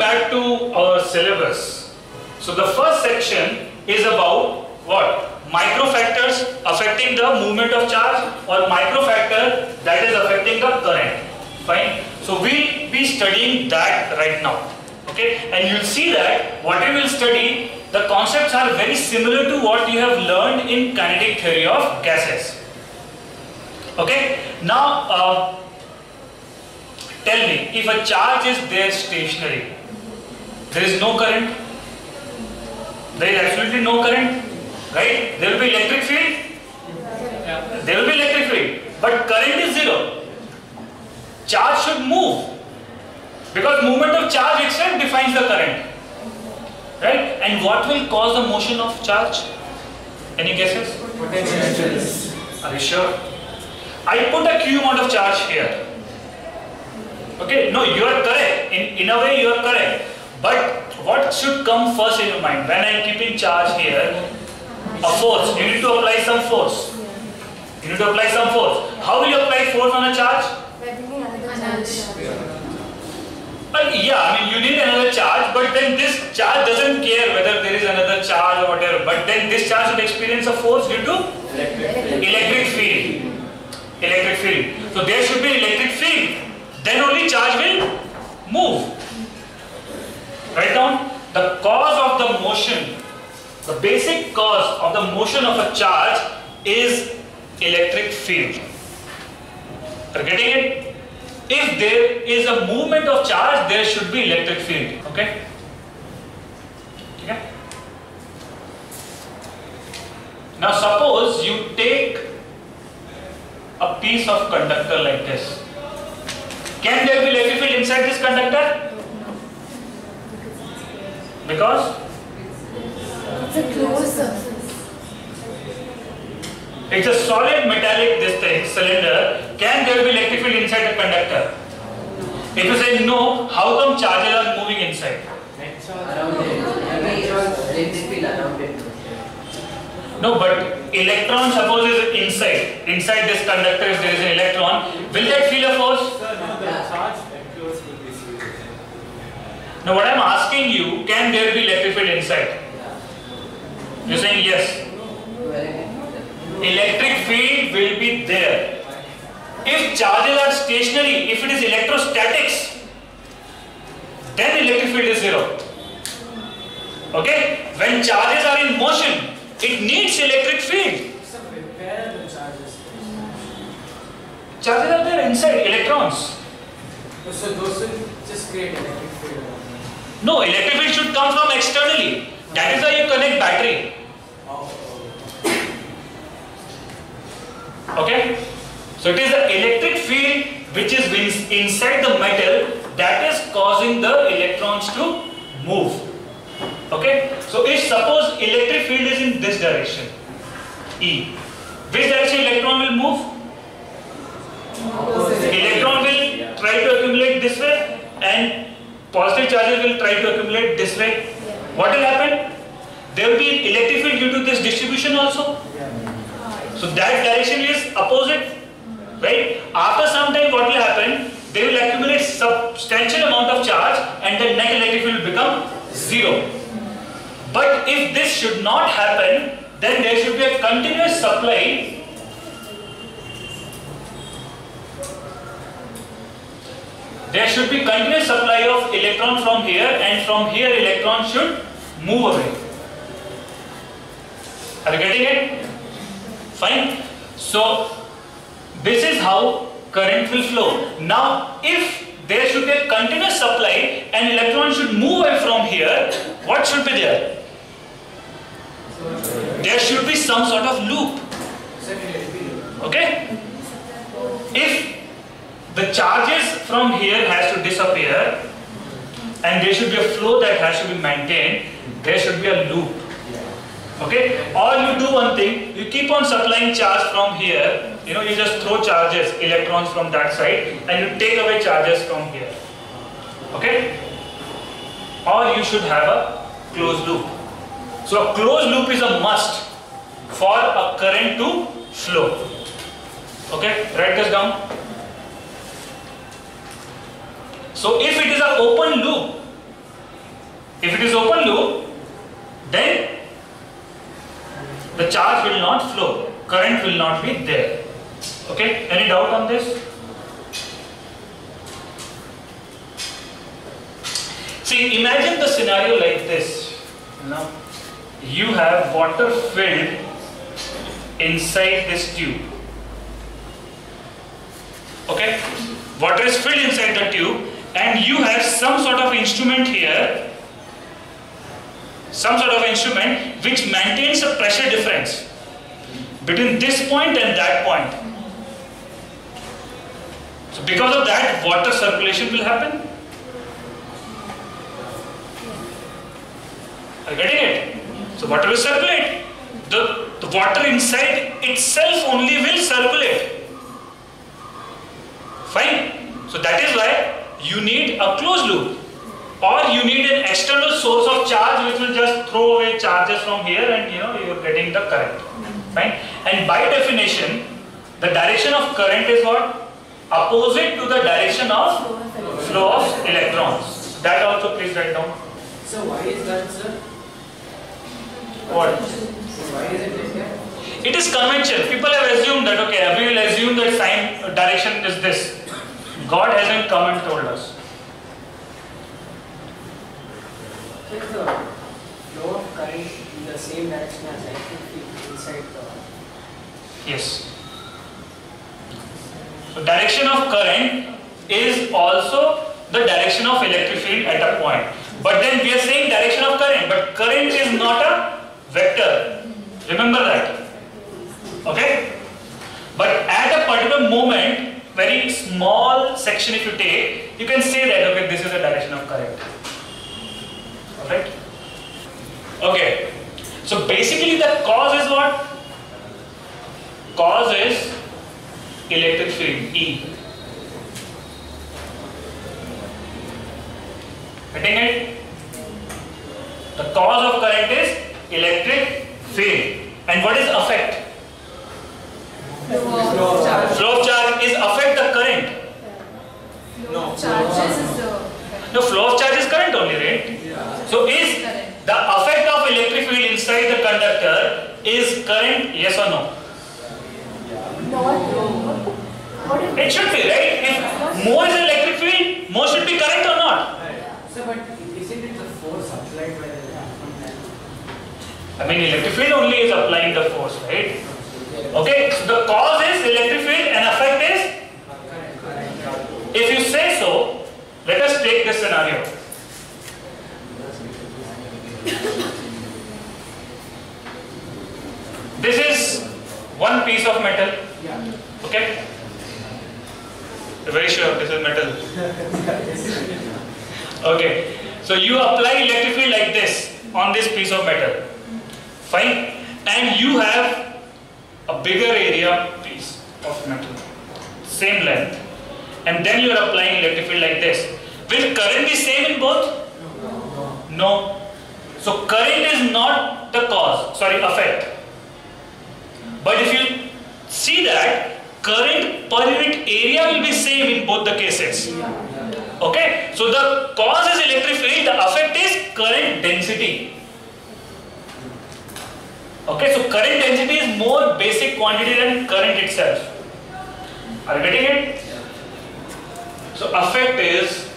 back to our syllabus. So the first section is about what? Micro factors affecting the movement of charge, or micro factor that is affecting the current. Fine. So we'll be studying that right now. Okay. And you'll see that what we will study, the concepts are very similar to what you have learned in kinetic theory of gases. Okay. Now tell me, if a charge is there stationary, there is no current. There is absolutely no current, right? There will be electric field. Yeah. There will be electric field, but current is zero. Charge should move, because movement of charge itself defines the current, right? And what will cause the motion of charge? Any guesses? Potential. Are you sure? I put a Q amount of charge here. Okay, no, you are correct. In a way, you are correct. But what should come first in your mind? When I am keeping charge here, a force. You need to apply some force. You need to apply some force. How will you apply force on a charge? Yeah, I mean, you need another charge, but then this charge doesn't care whether there is another charge or whatever. But then this charge will experience a force due to electric field. Electric field. So there should be electric field. Then only charge will move. Write down the cause of the motion. The basic cause of the motion of a charge is electric field. Are you getting it? If there is a movement of charge, there should be electric field. Okay? Okay? Now suppose you take a piece of conductor like this. Can there be electric field inside this conductor? Because? It's a closed surface. It's a solid metallic cylinder. Can there be electric field inside the conductor? If you say no, how come charges are moving inside? No, but electron suppose is inside. Inside this conductor, if there is an electron, will that feel a force? Now what I am asking you, can there be electric field inside? You are saying yes. Electric field will be there. If charges are stationary, if it is electrostatics, then electric field is zero. Okay? When charges are in motion, it needs electric field. Where are the charges? Charges are there inside, electrons. So those will just create electric field. No, electric field should come from externally. That is why you connect battery. Okay? So it is the electric field which is inside the metal that is causing the electrons to move. Okay? So if suppose electric field is in this direction, E, which direction electron will move? Electron will try to accumulate this way and positive charges will try to accumulate this way. What will happen? There will be electric field due to this distribution also. So that direction is opposite, right? After some time what will happen? They will accumulate substantial amount of charge and the net electric field will become zero. But if this should not happen, then there should be a continuous supply. There should be continuous supply of electron from here, and from here electron should move away. Are you getting it? Fine. So this is how current will flow. Now if there should be a continuous supply and electron should move away from here, what should be there? There should be some sort of loop. Okay? If the charges from here has to disappear and there should be a flow that has to be maintained, there should be a loop. Okay? Or you do one thing, you keep on supplying charge from here, you just throw charges, electrons from that side, and you take away charges from here. Okay? Or you should have a closed loop. So a closed loop is a must for a current to flow. Okay? Write this down. So if it is an open loop, If it is open loop, then the charge will not flow, current will not be there. Okay, any doubt on this? See, imagine the scenario like this. You have water filled inside this tube. Okay, water is filled inside the tube, and you have some sort of instrument here, some sort of instrument which maintains a pressure difference between this point and that point. So because of that, water circulation will happen. Are you getting it? So water will circulate. The water inside itself only will circulate. Fine. So that is why you need a closed loop, or you need an external source of charge which will just throw away charges from here, and you are getting the current. Fine. And by definition, the direction of current is what? Opposite to the direction of flow of electrons. That also please write down. So why is that, sir? What? So why is it like that? It is convention. People have assumed that, okay, we will assume that sign direction is this. God hasn't come and told us. So is the flow of current in the same direction as electric field inside the... Yes. So direction of current is also the direction of electric field at a point. But then we are saying direction of current, but current is not a vector. Remember that. Okay? But at a particular moment, very small section if you take, you can say that, okay, this is the direction of current. Alright? Okay. So basically the cause is what? Cause is electric field, E. Getting it? The cause of current is electric field. And what is effect? Flow of charge. Flow of charge is affect the current. No. Charges is the... No, flow of charge is current only, right? Yeah. So is the effect of electric field inside the conductor is current, yes or no? No. It should be, right? If more is electric field, more should be current or not? So but isn't it the force applied by the I mean, electric field only is applying the force, right? Okay, so the cause is electric field and effect is? If you say so, let us take this scenario. This is one piece of metal. Okay? You're very sure this is metal. Okay. So you apply electric field like this on this piece of metal. Fine. And you have a bigger area piece of metal. Same length. And then you are applying electric field like this. Will current be same in both? No. So current is not the cause, sorry, effect. But if you see that, current per unit area will be same in both the cases. Okay? So the cause is electric field, the effect is current density. Okay, so current density is more basic quantity than current itself. Are you getting it? So effect is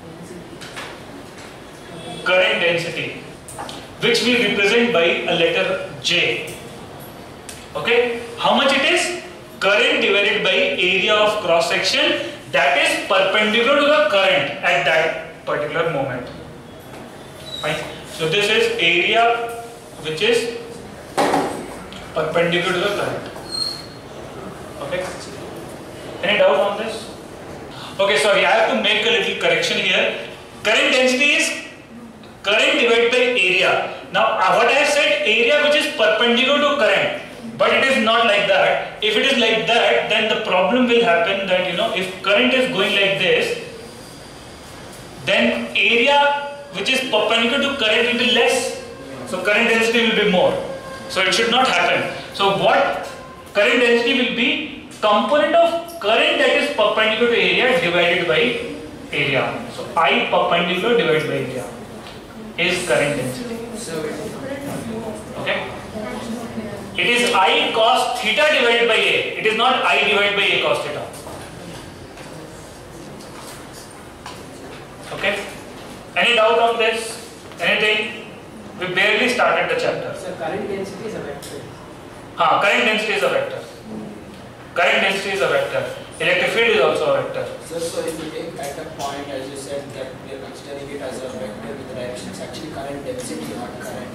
current density, which we represent by a letter J. Okay, how much it is? Current divided by area of cross section that is perpendicular to the current at that particular moment. Fine. So this is area which is perpendicular to the current. Okay. Any doubt on this? Okay, sorry, I have to make a little correction here. Current density is current divided by area. Now, what I have said, area which is perpendicular to current, but it is not like that. If it is like that, then the problem will happen that, if current is going like this, then area which is perpendicular to current will be less. So current density will be more. So it should not happen. So what current density will be? Component of current that is perpendicular to area divided by area. So I perpendicular divided by area. is current density. So Okay? It is I cos theta divided by A. It is not I divided by A cos theta. Okay? Any doubt on this? Anything? We barely started the chapter. current density is a vector. Current density is a vector. Current density is a vector. Electric field is also a vector. So if you take at a point, as you said, that we are considering it as a vector with the direction, it's actually current density, not current.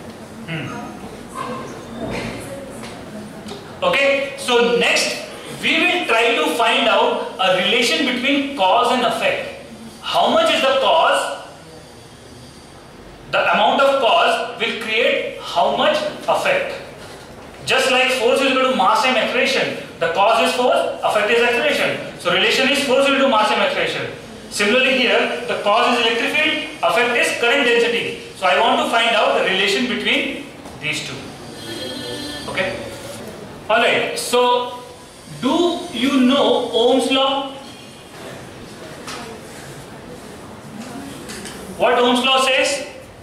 Okay, so next we will try to find out a relation between cause and effect. How much is the cause? The amount of cause will create how much effect. Just like force is equal to mass and acceleration, the cause is force, effect is acceleration. So relation is force equal to mass and acceleration. Similarly here, the cause is electric field, effect is current density. So I want to find out the relation between these two. Okay? Alright, so do you know Ohm's law? What Ohm's law says?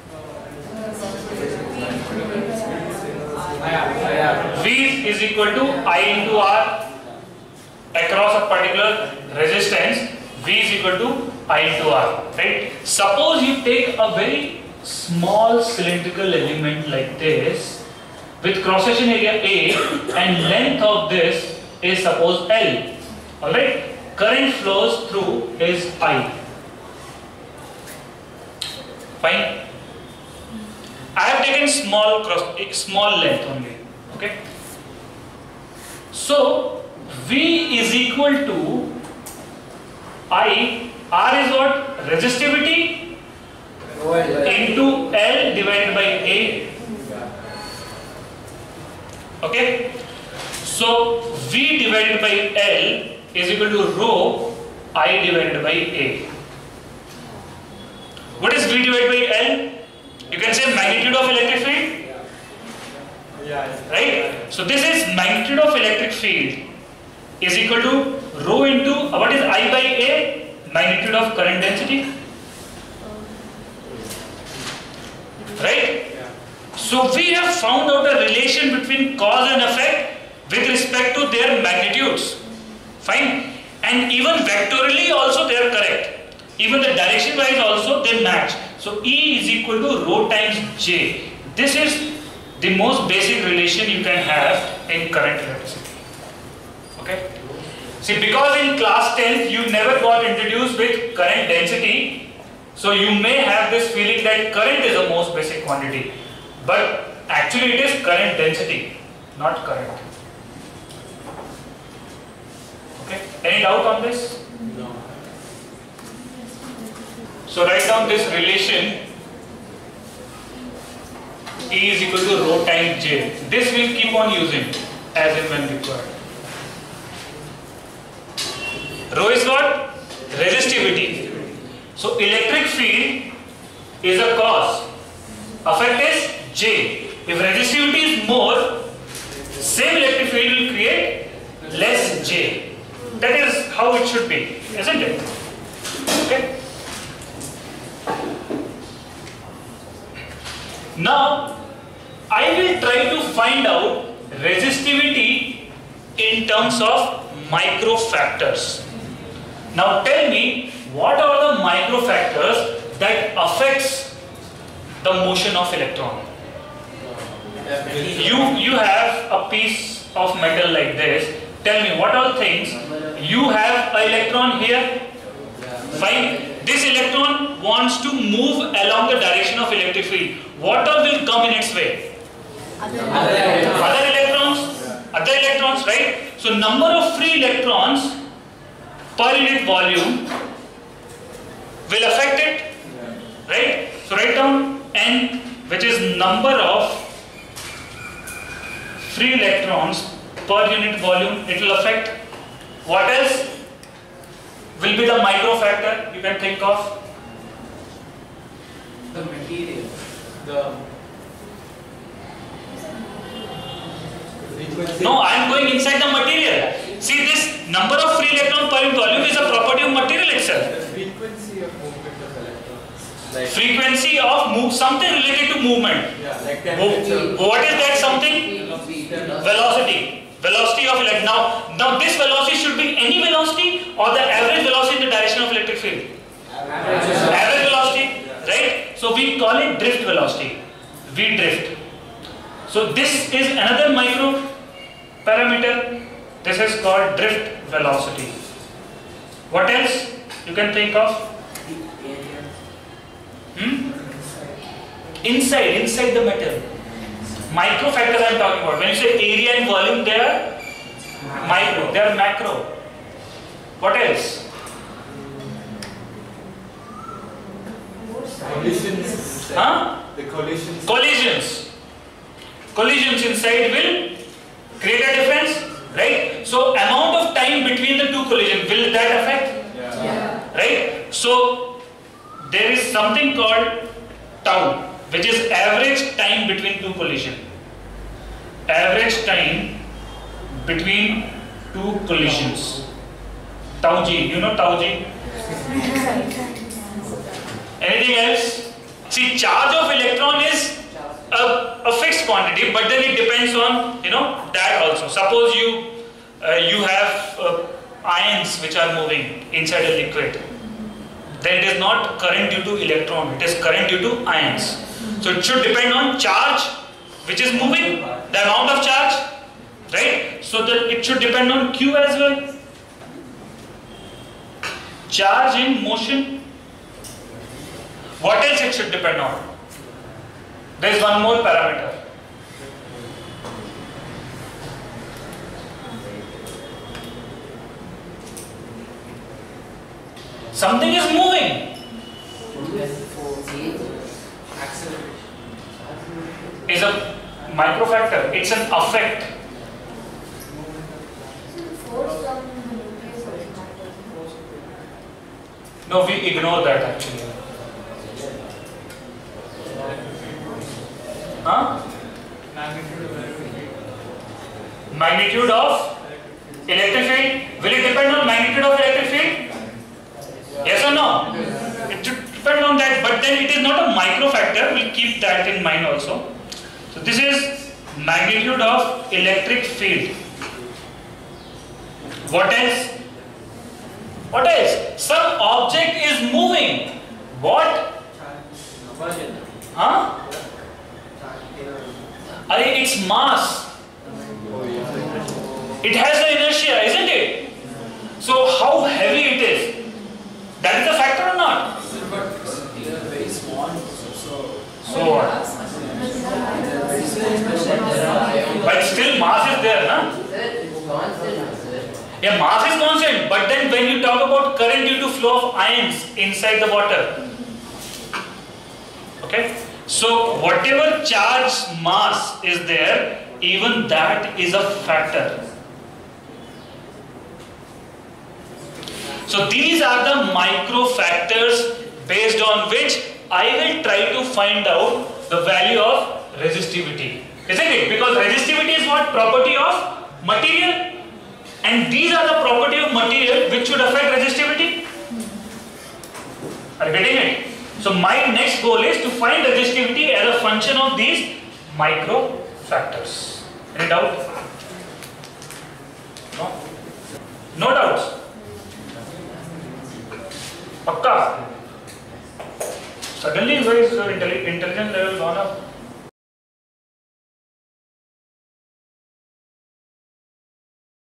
V is equal to I into R across a particular resistance. V is equal to I into R, right? Suppose you take a very small cylindrical element like this with cross-section area A and length of this is suppose L. Alright? Current flows through is I. Fine. I have taken small length only. Okay. So V is equal to I. R is what? Resistivity into L divided by A. Okay. So V divided by L is equal to rho I divided by A. What is V divided by L? You can say magnitude of electric field. Right? So this is magnitude of electric field is equal to rho into what is I by A? Magnitude of current density. Right? So we have found out a relation between cause and effect with respect to their magnitudes. Fine. And even vectorially also they are correct. Even the direction wise also they match. So E is equal to rho times J. This is the most basic relation you can have in current electricity. Okay? See, because in class 10th you never got introduced with current density, so you may have this feeling that current is the most basic quantity. But actually it is current density, not current. Okay? Any doubt on this? No. So write down this relation. E is equal to rho times J. This we'll keep on using as and when required. Rho is what? Resistivity. So electric field is a cause. Effect is J. If resistivity is more, same electric field will create less J. That is how it should be, isn't it? Okay. Now, I will try to find out resistivity in terms of microfactors. Now tell me, what are the microfactors that affects the motion of electron? You have a piece of metal like this. Tell me, what are things? You have an electron here. Fine. This electron wants to move along the direction of electric field. What all will come in its way? Other electrons, right? So number of free electrons per unit volume will affect it, right? So write down N, which is number of free electrons per unit volume. It will affect. What else will be the microfactor you can think of? The material. No, I am going inside the material. See, this number of free electron per unit volume is a property of material itself. The frequency of movement of electrons. Like, Frequency of something related to movement. yeah, like temperature. What is that something? Velocity. Velocity of now this velocity should be any velocity or the average velocity in the direction of electric field. Average velocity, right? So we call it drift velocity. We drift. So this is another micro parameter. This is called drift velocity. What else you can think of? Inside the metal. Micro factors I am talking about. When you say area and volume, they are micro, they are macro. What else? Collisions. Huh? The collisions. Collisions inside will create a difference, right? So amount of time between the two collisions, will that affect? Yeah. Right? So there is something called tau, which is average time between two collisions. Average time between two collisions. Tau G, you know tau G? Anything else? See, charge of electron is a fixed quantity, but then it depends on that also. Suppose you have ions which are moving inside a liquid. Then it is not current due to electron, it is current due to ions. So it should depend on charge which is moving, the amount of charge, right? So that it should depend on Q as well. Charge in motion. What else it should depend on? There is one more parameter. Something is moving. Is a microfactor. It's an effect. No, we ignore that actually. Huh? Magnitude of electric field. Will it depend on magnitude of electric field? Yes or no? It should depend on that, but then it is not a microfactor. We'll keep that in mind also. So this is magnitude of electric field. What else? What else? Some object is moving. What? Huh? Its mass. It has the inertia, isn't it? So how heavy it is? That is a factor or not? They are very small. So what? But still mass is there, na? Yeah, mass is constant, but then when you talk about current due to flow of ions inside the water, okay? So whatever charge mass is there, even that is a factor. So these are the micro factors based on which I will try to find out the value of resistivity. Isn't it? Because resistivity is what? Property of material. And these are the property of material which should affect resistivity. Are you getting it? So my next goal is to find resistivity as a function of these micro factors. Any doubt? No? No doubts? Pakka? Suddenly why is your intelligence level gone up?